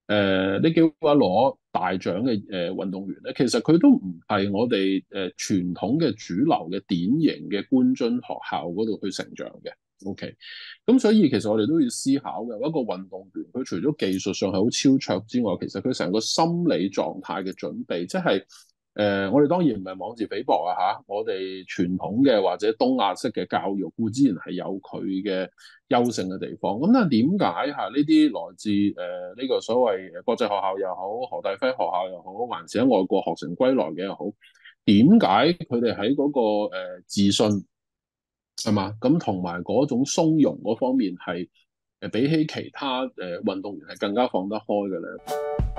呢幾位攞大獎嘅運動員咧，其實佢都唔係我哋傳統嘅主流嘅典型嘅官津學校嗰度去成長嘅。OK，咁所以其實我哋都要思考嘅一個運動員，佢除咗技術上係好超卓之外，其實佢成個心理狀態嘅準備，即係我哋當然唔係妄自菲薄啊嚇，我哋傳統嘅或者東亞式嘅教育固然係有佢嘅優勝嘅地方，咁但係點解嚇呢啲來自呢個所謂國際學校又好，何大輝學校又好，還是喺外國學成歸來嘅又好，點解佢哋喺嗰個自信係嘛？咁同埋嗰種鬆容嗰方面係比起其他運動員係更加放得開嘅咧。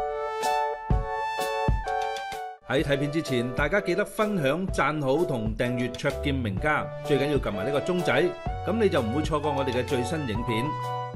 喺睇片之前，大家記得分享、讚好同訂閱卓劍名家，最緊要撳埋呢個鐘仔，咁你就唔會錯過我哋嘅最新影片。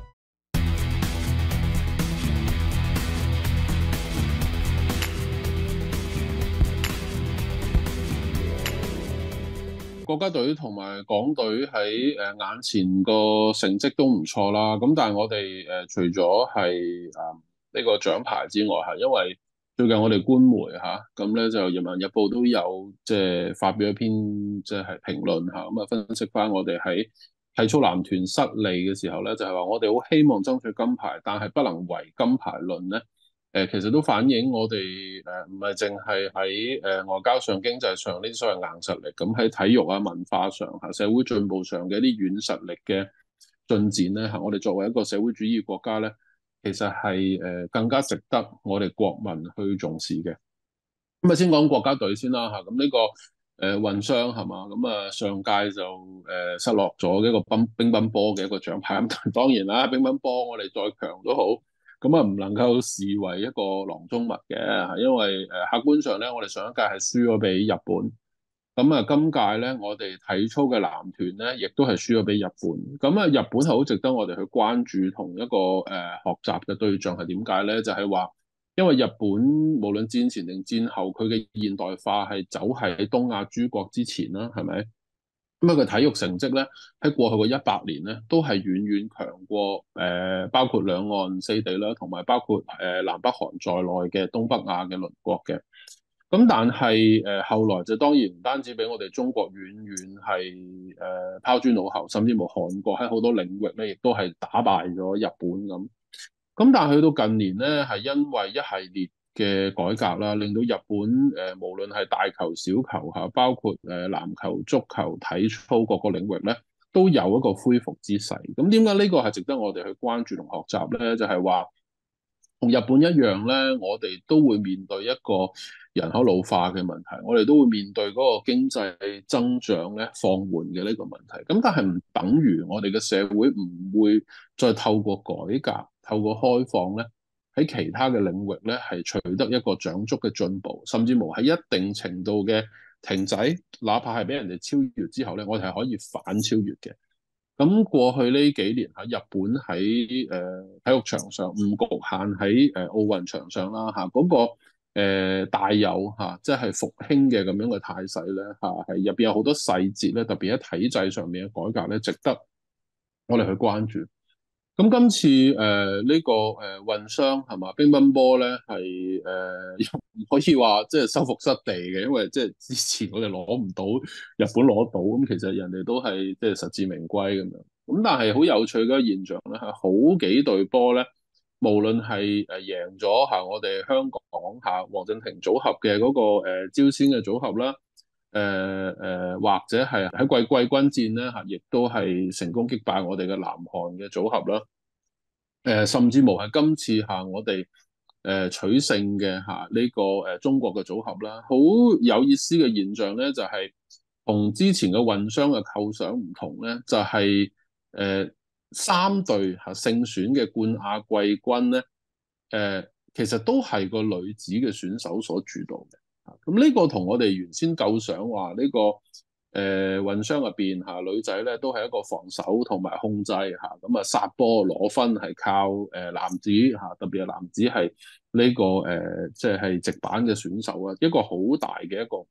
國家隊同埋港隊喺眼前個成績都唔錯啦，咁但係我哋除咗係呢個獎牌之外，係因為最近我哋官媒嚇咁咧就《人民日報》都有即係發表一篇即係評論嚇，咁啊分析翻我哋喺體操男團失利嘅時候咧，就係話我哋好希望爭取金牌，但係不能唯金牌論咧。其實都反映我哋唔係淨係喺外交上、經濟上呢啲所謂硬實力，咁喺體育啊、文化上嚇、社會進步上嘅一啲軟實力嘅進展咧嚇，我哋作為一個社會主義國家咧，其實係更加值得我哋國民去重視嘅。咁啊，先講國家隊先啦嚇，咁呢個混雙係嘛，咁啊上屆就失落咗一個乒乓波嘅一個獎牌，咁但係當然啦，乒乓波我哋再強都好，咁啊唔能夠視為一個囊中物嘅，因為客觀上咧，我哋上一屆係輸咗俾日本。咁啊，今屆咧，我哋體操嘅男團咧，亦都係輸咗俾日本。咁啊，日本係好值得我哋去關注同一個學習嘅對象係點解咧？就係話，因為日本無論戰前定戰後，佢嘅現代化係走喺東亞諸國之前啦，係咪？咁啊，佢體育成績咧喺過去嘅100年咧，都係遠遠強過包括兩岸四地啦，同埋包括南北韓在內嘅東北亞嘅鄰國嘅。咁但係後來就當然唔單止俾我哋中國遠遠係拋諸腦後，甚至乎韓國喺好多領域咧，亦都係打敗咗日本咁。咁但係去到近年咧，係因為一系列嘅改革啦，令到日本無論係大球、小球嚇，包括籃球、足球、體操各個領域咧，都有一個恢復之勢。咁點解呢個係值得我哋去關注同學習咧？就係話，同日本一樣咧，我哋都會面對一個人口老化嘅問題，我哋都會面對嗰個經濟增長咧放緩嘅呢個問題。咁但係唔等於我哋嘅社會唔會再透過改革、透過開放咧，喺其他嘅領域咧係取得一個長足嘅進步，甚至乎喺一定程度嘅停滯，哪怕係俾人哋超越之後咧，我哋係可以反超越嘅。咁過去呢幾年喺日本喺體育場上，唔局限喺奧運場上啦嚇，嗰、個大有嚇，即係復興嘅咁樣嘅態勢咧嚇，係入邊有好多細節咧，特別喺體制上面嘅改革咧，值得我哋去關注。咁今次呢個混雙係嘛，乒乓波咧係唔可以話即係收復失地嘅，因為即係之前我哋攞唔到，日本攞到，咁其實人哋都係即係實至名歸咁樣。咁但係好有趣嘅現象咧，係好幾隊波咧，無論係贏咗嚇我哋香港嚇黃鎮廷組合嘅嗰個招鮮嘅組合啦。或者係喺季軍戰咧嚇，亦都係成功擊敗我哋嘅南韓嘅組合啦。甚至無係今次嚇我哋取勝嘅嚇呢個中國嘅組合啦。好有意思嘅現象咧，就係同之前嘅混雙嘅構想唔同咧，就係三隊嚇勝選嘅冠亞季軍咧，其實都係個女子嘅選手所主導嘅。咁呢個同我哋原先構想話呢個混雙入邊嚇女仔咧都係一個防守同埋控制嚇，咁啊殺波攞分係靠男子嚇，特別係男子係呢個即係直板嘅選手啊，一個好大嘅一個。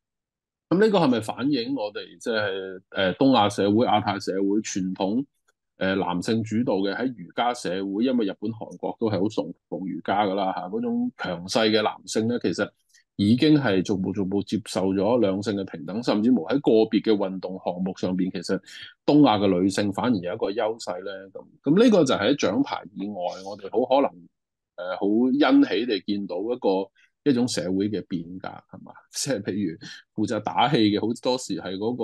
咁呢個係咪反映我哋即係東亞社會、亞太社會傳統男性主導嘅喺儒家社會，因為日本、韓國都係好崇奉儒家噶啦嚇，嗰種強勢嘅男性咧，其實已經係逐步逐步接受咗兩性嘅平等，甚至乎喺個別嘅運動項目上邊，其實東亞嘅女性反而有一個優勢咧。咁呢個就係喺獎牌以外，我哋好可能好欣喜地見到一種社會嘅變革係嘛？即係譬如負責打氣嘅，好多時係嗰個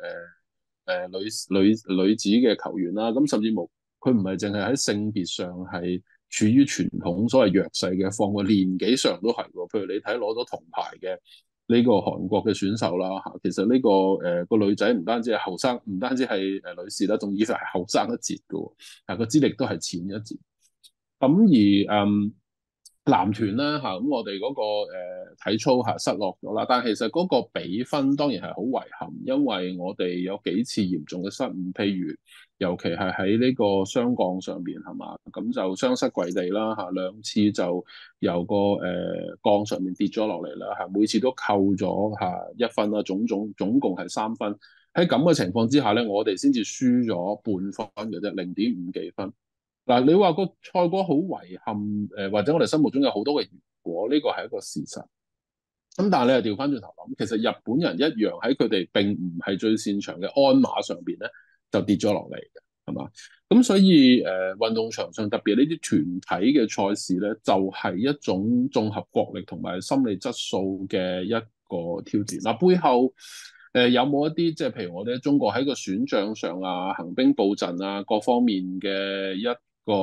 女子嘅球員啦。咁甚至乎佢唔係淨係喺性別上係處於傳統所謂弱勢嘅一方，個年紀上都係喎。譬如你睇攞咗銅牌嘅呢個韓國嘅選手啦嚇，其實呢個女仔唔單止係後生，唔單止係女士啦，仲以為係後生一截嘅喎，係個資歷都係淺一截。咁而男團啦嚇，咁我哋嗰個體操係失落咗啦，但係其實嗰個比分當然係好遺憾，因為我哋有幾次嚴重嘅失誤，譬如尤其係喺呢個雙槓上邊係嘛，咁就雙膝跪地啦嚇，兩次就由個槓上面跌咗落嚟啦嚇，每次都扣咗1分啦，總共係3分。喺咁嘅情況之下咧，我哋先至輸咗半分嘅啫，0.5幾分。嗱，你話個賽果好遺憾，或者我哋心目中有好多嘅如果，呢個係一個事實。咁但係你又調翻轉頭諗，其實日本人一樣喺佢哋並唔係最擅長嘅鞍馬上邊咧，就跌咗落嚟嘅，係嘛？咁所以運動場上特別呢啲團體嘅賽事咧，就係一種綜合國力同埋心理質素嘅一個挑戰。嗱，背後有冇一啲即係譬如我哋喺中國喺個選將上啊、行兵布陣啊各方面嘅一個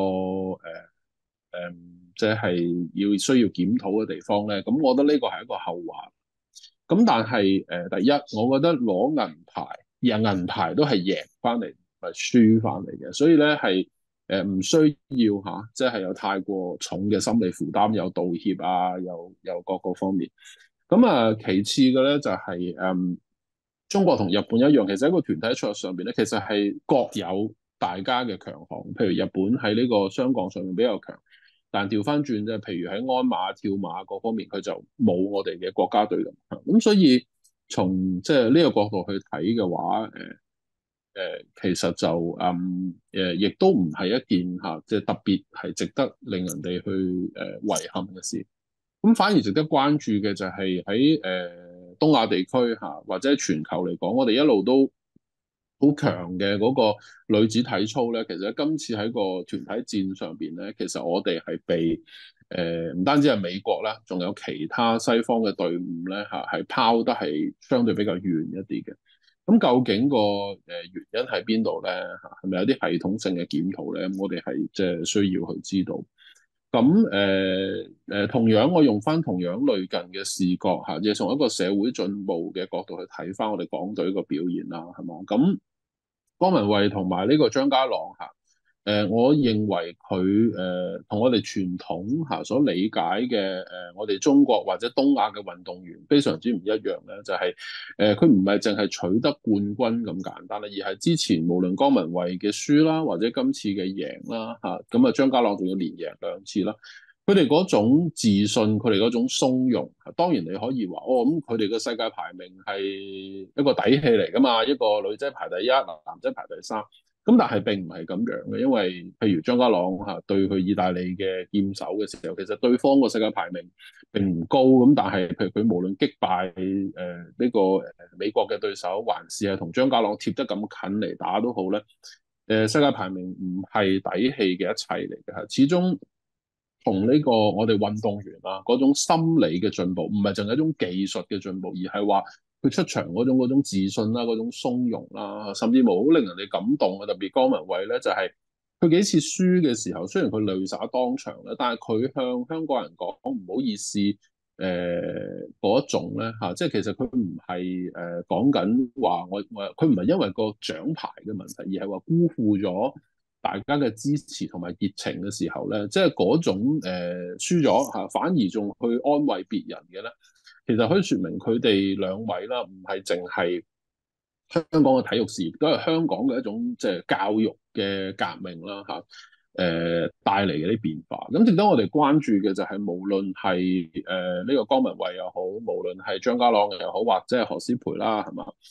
即係需要檢討嘅地方咧，咁我覺得呢個係一個後話。咁但係第一，我覺得攞銀牌都係贏翻嚟，唔係輸翻嚟嘅，所以咧係唔需要嚇，即係有太過重嘅心理負擔，有道歉啊，有各個方面。咁啊，其次嘅咧就係中國同日本一樣，其實喺個團體賽上邊咧，其實係各有大家嘅強項。譬如日本喺呢個雙槓上面比較強，但調翻轉即係譬如喺鞍馬、跳馬各方面，佢就冇我哋嘅國家隊咁強。咁所以從即係呢個角度去睇嘅話，其實就亦都唔係一件嚇，即係特別係值得令人哋去遺憾嘅事。咁反而值得關注嘅就係喺東亞地區嚇，或者全球嚟講，我哋一路都好強嘅嗰個女子體操咧。其實今次喺個團體戰上邊咧，其實我哋係被唔單止係美國啦，仲有其他西方嘅隊伍咧嚇，係拋得係相對比較遠一啲嘅。咁究竟個原因喺邊度咧嚇？係咪有啲系統性嘅檢討咧？我哋係即係需要去知道。咁同樣我用翻同樣類近嘅視覺嚇，即係從一個社會進步嘅角度去睇翻我哋港隊個表現啦，係嘛？咁江文蔚同埋呢個張家朗嚇，我認為佢同我哋傳統嚇所理解嘅我哋中國或者東亞嘅運動員非常之唔一樣咧，就係佢唔係淨係取得冠軍咁簡單啦，而係之前無論江文蔚嘅輸啦，或者今次嘅贏啦嚇，咁啊張家朗仲要連贏2次啦。佢哋嗰種自信，佢哋嗰種鬆容，當然你可以話哦，咁佢哋嘅世界排名係一個底氣嚟㗎嘛，一個女仔排第一，男仔排第3。咁但係並唔係咁樣嘅，因為譬如張家朗嚇對佢意大利嘅劍手嘅時候，其實對方個世界排名並唔高，咁但係譬如佢無論擊敗呢個美國嘅對手，還是係同張家朗貼得咁近嚟打都好咧，世界排名唔係底氣嘅一切嚟嘅嚇，始終同呢個我哋運動員啊嗰種心理嘅進步，唔係淨係一種技術嘅進步，而係話佢出場嗰種自信啦，嗰種鬆容啦，甚至乎好令人哋感動嘅。特別江文蔚咧，就係佢幾次輸嘅時候，雖然佢淚灑當場咧，但係佢向香港人講唔好意思，嗰一種咧嚇，即係其實佢唔係講緊話佢唔係因為個獎牌嘅問題，而係話辜負咗大家嘅支持同埋熱情嘅時候咧，即係嗰種輸咗嚇，反而仲去安慰別人嘅咧，其實可以説明佢哋兩位啦，唔係淨係香港嘅體育事業，都係香港嘅一種即係教育嘅革命啦嚇。帶嚟嘅啲變化，咁值得我哋關注嘅就係無論係呢個江文蔚又好，無論係張家朗又好，或者係何詩蓓啦，係嘛？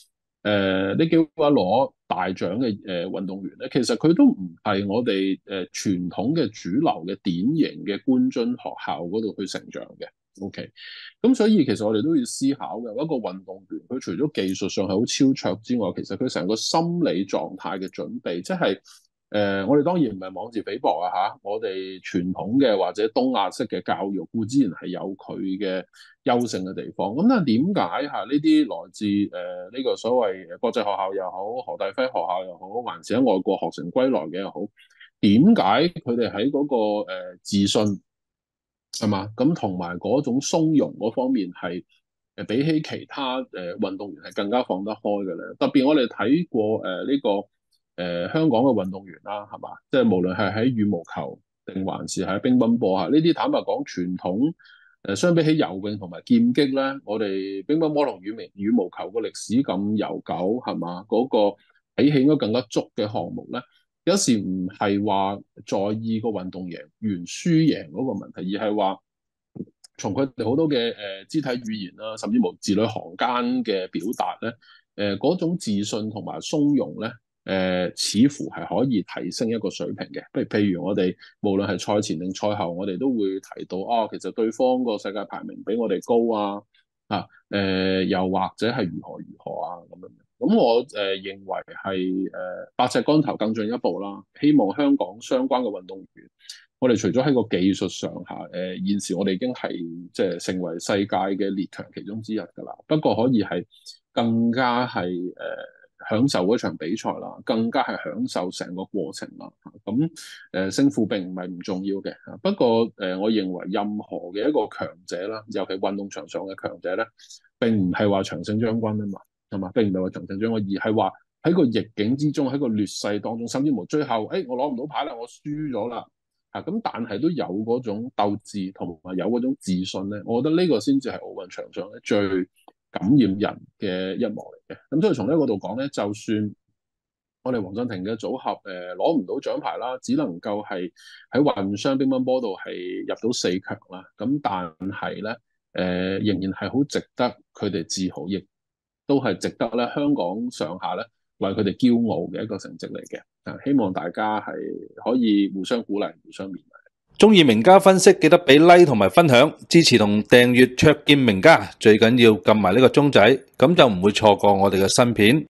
呢幾位攞大獎嘅運動員咧，其實佢都唔係我哋傳統嘅主流嘅典型嘅官津學校嗰度去成長嘅。OK，咁所以其實我哋都要思考嘅一個運動員，佢除咗技術上係好超卓之外，其實佢成個心理狀態嘅準備，即係我哋當然唔係妄自菲薄啊嚇，我哋傳統嘅或者東亞式嘅教育固之然係有佢嘅優勝嘅地方。咁但係點解嚇呢啲來自呢個所謂國際學校又好，何大輝學校又好，還是喺外國學成歸來嘅又好，點解佢哋喺嗰個自信係嘛？咁同埋嗰種鬆容嗰方面係比起其他運動員係更加放得開嘅咧。特別我哋睇過呢個香港嘅運動員啦，係嘛？即係無論係喺羽毛球定還是喺乒乓波嚇，呢啲坦白講傳統相比起游泳同埋劍擊咧，我哋乒乓波同羽毛球個歷史咁悠久係嘛？嗰個比起應該更加足嘅項目咧。有時唔係話在意個運動贏輸贏嗰個問題，而係話從佢哋好多嘅肢體語言啦，甚至乎字裏行間嘅表達咧，嗰種自信同埋鬆容咧，似乎係可以提升一個水平嘅。譬如我哋無論係賽前定賽後，我哋都會提到啊，其實對方個世界排名比我哋高啊，又或者係如何啊咁樣。咁我認為係百尺竿頭更進一步啦。希望香港相關嘅運動員，我哋除咗喺個技術上下，現時我哋已經係即係成為世界嘅列強其中之一㗎啦。不過可以係更加係享受嗰場比賽啦，更加係享受成個過程啦。咁勝負並唔係唔重要嘅。不過我認為任何嘅一個強者啦，尤其運動場上嘅強者咧，並唔係話長勝將軍啊嘛。係嘛？並唔係話長勝將軍，而係話喺個逆境之中，喺個劣勢當中，甚至乎最後，我攞唔到牌啦，我輸咗啦，咁但係都有嗰種鬥志同埋有嗰種自信咧，我覺得呢個先至係奧運場上咧最感染人嘅一幕嚟嘅。咁所以從呢個角度講咧，就算我哋黃鎮廷嘅組合攞唔到獎牌啦，只能夠係喺混雙乒乓波度係入到4強啦。咁但係咧仍然係好值得佢哋自豪，亦都係值得咧香港上下咧為佢哋驕傲嘅一個成績嚟嘅。希望大家係可以互相鼓勵、互相勉勵。 中意名家分析，記得俾 like 同埋分享，支持同訂閱卓見名家，最緊要撳埋呢個鐘仔，咁就唔會錯過我哋嘅新片。